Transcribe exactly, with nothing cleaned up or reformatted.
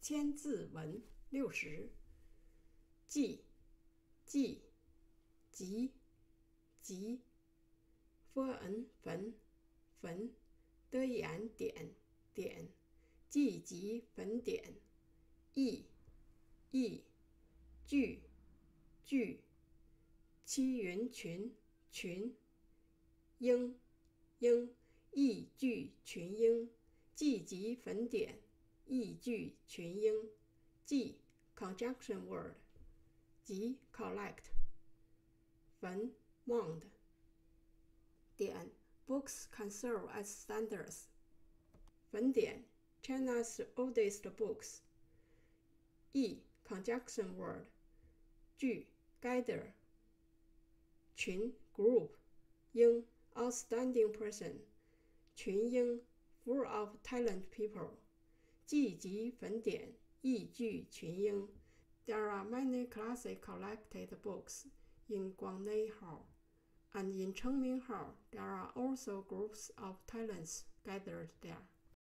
千字文六十，记记集集 ，fen 坟坟 diǎn 点点，记集坟点，意意句句，七云群群，英英意句群英，记集坟点，意句群英，记 conjunction word， 集 collect， 坟 mound， 点 books conserved as standards， 坟点 China's oldest books， 意 conjunction word， 句 gather， 群 group， 英 outstanding person， 群英 full of talent people， 记集坟点，意句群英。There are many classic collected books in Guangnei Hall, and in Chengming Hall there are also groups of talents gathered there.